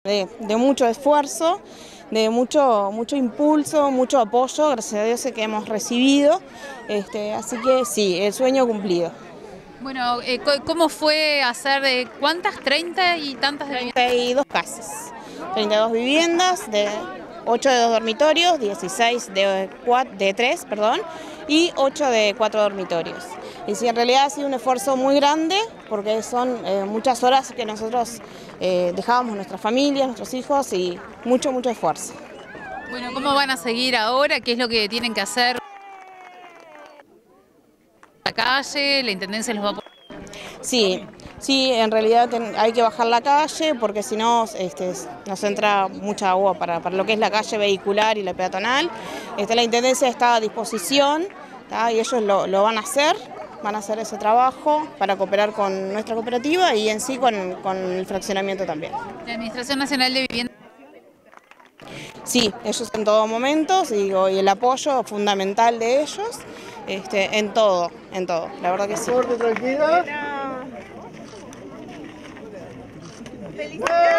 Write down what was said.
de mucho esfuerzo, de mucho impulso, mucho apoyo, gracias a Dios que hemos recibido, así que sí, el sueño cumplido. Bueno, ¿cómo fue hacer de cuántas? 30 y tantas de viviendas? 32 casas, 32 viviendas, 8 de 2 dormitorios, 16 de 3, perdón, y 8 de 4 dormitorios. Y sí, en realidad ha sido un esfuerzo muy grande, porque son muchas horas que nosotros dejábamos nuestras familias, nuestros hijos, y mucho esfuerzo. Bueno, ¿cómo van a seguir ahora? ¿Qué es lo que tienen que hacer? La calle, la intendencia los va a poner. Sí, sí, en realidad hay que bajar la calle porque si no nos entra mucha agua para lo que es la calle vehicular y la peatonal. La intendencia está a disposición, ¿tá? Y ellos lo van a hacer ese trabajo para cooperar con nuestra cooperativa y en sí con el fraccionamiento también. La Administración Nacional de Vivienda. Sí, ellos en todo momento, digo, y el apoyo fundamental de ellos en todo, la verdad que sí. Tranquila. ¡Felicidades!